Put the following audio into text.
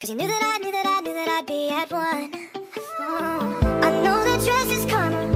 'Cause you knew that I knew that I knew that I'd be at one. I know that dress is coming.